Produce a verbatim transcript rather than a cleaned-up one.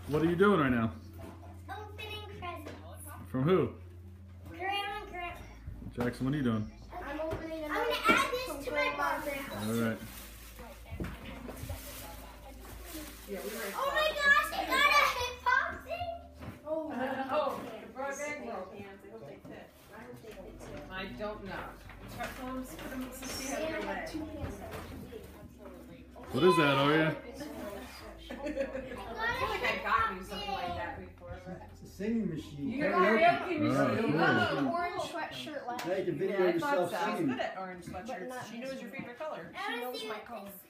What are you doing right now? Opening presents. From who? Grandma and Grandpa. Jackson, what are you doing? I'm opening I'm going to add this to my box. Alright. Oh my gosh, I got a hip hop thing. Oh, oh, the broad bag broke. I don't know. Chuck Holmes, put them since you have your leg. What is that, Aria? I feel like I got you something like that before. But... It's a singing machine. You got a karaoke Oh, machine. cool. Oh, Orange sweatshirt last Now you can video yeah, I thought yourself so. She's singing. good at orange sweatshirts. She knows your favorite color. I She want to knows see my what color. this